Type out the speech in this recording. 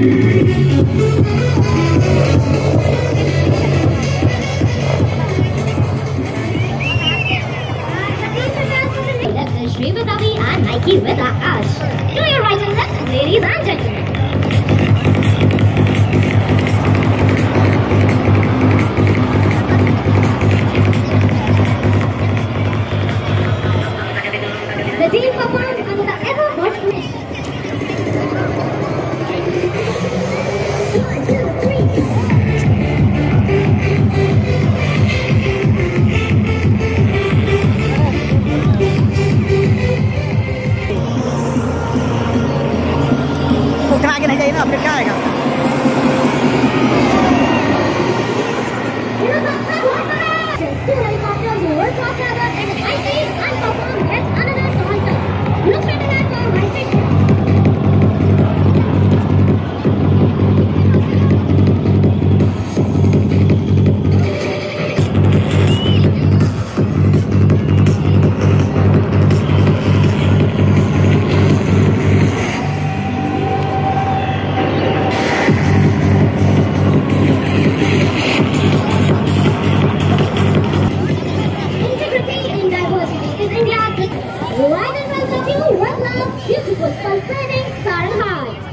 With Akash. To your right and left, ladies and gentlemen. The team performs under the ever-watched wish. 1, 2, 3. cái này dây nó ập lên cái kìa. Two helicopters over top each other and the high speed and perform yet another song. Look at that for high speed. Right in front of you, right now, beautiful, fulfilling, Fahrenheit.